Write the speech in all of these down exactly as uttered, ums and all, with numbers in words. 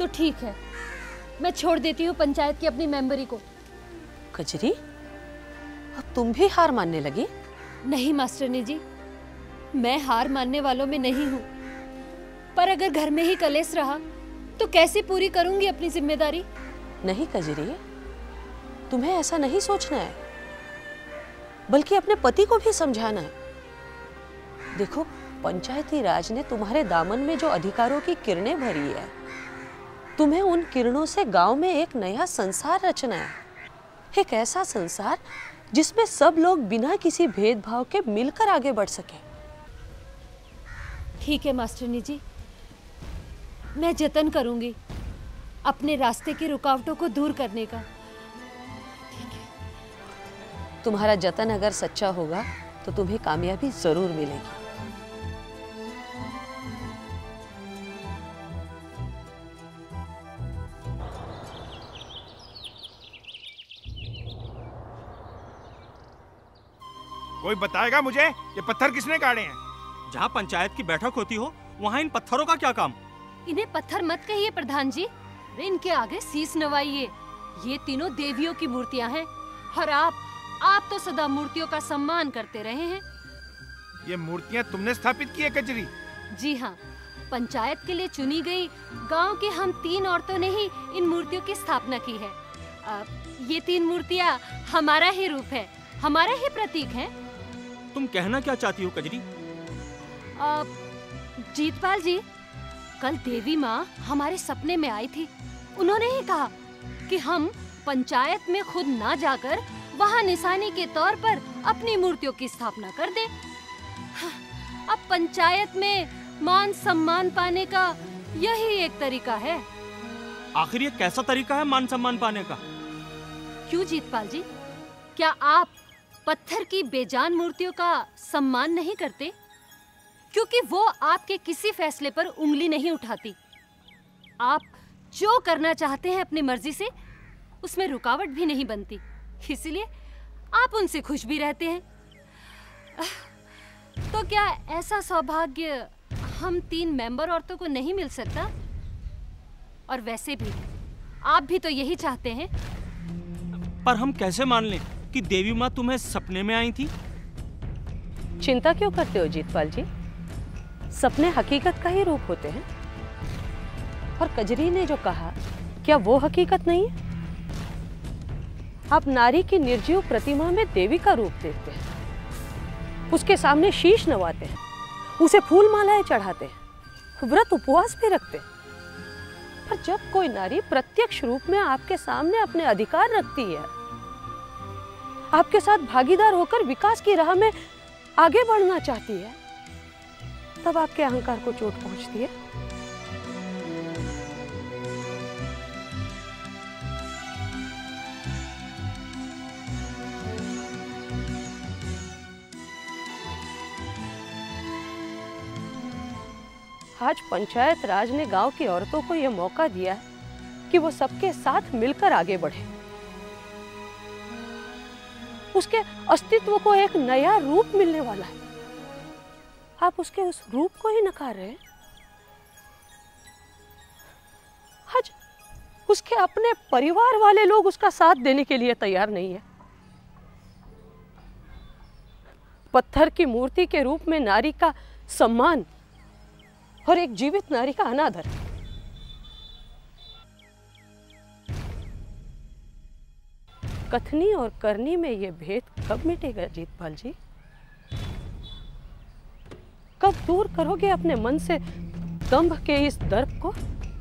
तो ठीक है, मैं छोड़ देती हूँ पंचायत की अपनी मेंबरी को। कजरी, अब तुम भी हार मानने लगी? नहीं मास्टरनी जी, मैं हार मानने वालों में नहीं हूँ, पर अगर घर में ही कलेश रहा तो कैसे पूरी करूंगी अपनी जिम्मेदारी? नहीं कजरी, तुम्हें ऐसा नहीं सोचना है, बल्कि अपने पति को भी समझाना है। देखो, पंचायती राज ने तुम्हारे दामन में जो अधिकारों की किरणें भरी है, तुम्हें उन किरणों से गांव में एक नया संसार रचना है। एक ऐसा संसार जिसमें सब लोग बिना किसी भेदभाव के मिलकर आगे बढ़ सके। ठीक है मास्टरनी जी, मैं जतन करूंगी अपने रास्ते की रुकावटों को दूर करने का। तुम्हारा जतन अगर सच्चा होगा तो तुम्हें कामयाबी जरूर मिलेगी। कोई बताएगा मुझे ये पत्थर किसने गाड़े हैं? जहाँ पंचायत की बैठक होती हो वहाँ इन पत्थरों का क्या काम? इन्हें पत्थर मत कहिए प्रधान जी, इनके आगे शीश नवाइए। ये तीनों देवियों की मूर्तियाँ हैं और आप आप तो सदा मूर्तियों का सम्मान करते रहे हैं। ये मूर्तियाँ तुमने स्थापित की है कजरी? जी हाँ, पंचायत के लिए चुनी गई गांव की हम तीन औरतों ने ही इन मूर्तियों की स्थापना की है। आ, ये तीन मूर्तियाँ हमारा ही रूप है, हमारा ही प्रतीक है। तुम कहना क्या चाहती हो कजरी? आ, जीतपाल जी, कल देवी माँ हमारे सपने में आई थी। उन्होंने ही कहा कि हम पंचायत में खुद ना जाकर वहाँ निशानी के तौर पर अपनी मूर्तियों की स्थापना कर दे। अब पंचायत में मान सम्मान पाने का यही एक तरीका है। आखिर ये कैसा तरीका है मान सम्मान पाने का? क्यों जीतपाल जी, क्या आप पत्थर की बेजान मूर्तियों का सम्मान नहीं करते? क्योंकि वो आपके किसी फैसले पर उंगली नहीं उठाती। आप जो करना चाहते हैं अपनी मर्जी से, उसमें रुकावट भी नहीं बनती, इसलिए आप उनसे खुश भी रहते हैं। तो क्या ऐसा सौभाग्य हम तीन मेंबर औरतों को नहीं मिल सकता? और वैसे भी आप भी तो यही चाहते हैं। पर हम कैसे मान लें कि देवी माँ तुम्हें सपने में आई थी? चिंता क्यों करते हो जीतपाल जी? सपने हकीकत का ही रूप होते हैं। और कजरी ने जो कहा, क्या वो हकीकत नहीं है? आप नारी की निर्जीव प्रतिमा में देवी का रूप देखते हैं, उसके सामने शीश नवाते हैं, उसे फूल मालाएं चढ़ाते हैं, व्रत उपवास भी रखते हैं। पर जब कोई नारी प्रत्यक्ष रूप में आपके सामने अपने अधिकार रखती है, आपके साथ भागीदार होकर विकास की राह में आगे बढ़ना चाहती है, तब आपके अहंकार को चोट पहुंचती है। आज पंचायत राज ने गांव की औरतों को यह मौका दिया है कि वो सबके साथ मिलकर आगे बढ़े। उसके अस्तित्व को एक नया रूप मिलने वाला है। आप उसके उस रूप को ही नकार रहे हैं। आज उसके अपने परिवार वाले लोग उसका साथ देने के लिए तैयार नहीं है। पत्थर की मूर्ति के रूप में नारी का सम्मान और एक जीवित नारी का अनादर। कथनी और करनी में ये भेद कब मिटेगा जीतपाल जी? कब दूर करोगे अपने मन से दंभ के इस दर्प को?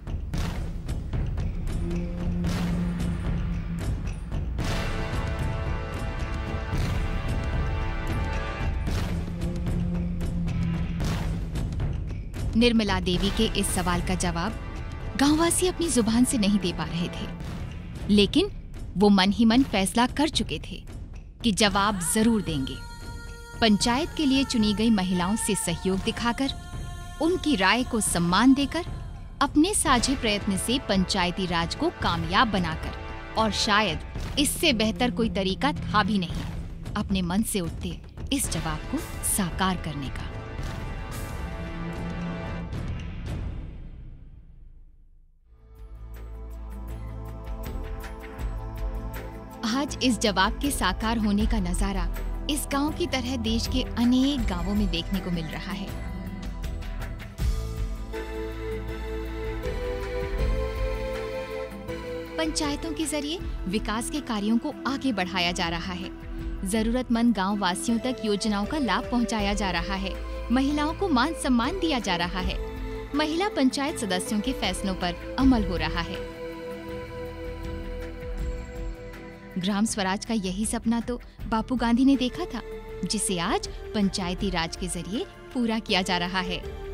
निर्मला देवी के इस सवाल का जवाब गांववासी अपनी जुबान से नहीं दे पा रहे थे, लेकिन वो मन ही मन फैसला कर चुके थे कि जवाब जरूर देंगे। पंचायत के लिए चुनी गई महिलाओं से सहयोग दिखाकर, उनकी राय को सम्मान देकर, अपने साझे प्रयत्न से पंचायती राज को कामयाब बनाकर, और शायद इससे बेहतर कोई तरीका था भी नहीं अपने मन से उठते इस जवाब को साकार करने का। आज इस जवाब के साकार होने का नजारा इस गांव की तरह देश के अनेक गांवों में देखने को मिल रहा है। पंचायतों के जरिए विकास के कार्यों को आगे बढ़ाया जा रहा है। जरूरतमंद गांव वासियों तक योजनाओं का लाभ पहुंचाया जा रहा है। महिलाओं को मान सम्मान दिया जा रहा है। महिला पंचायत सदस्यों के फैसलों पर अमल हो रहा है। ग्राम स्वराज का यही सपना तो बापू गांधी ने देखा था, जिसे आज पंचायती राज के जरिए पूरा किया जा रहा है।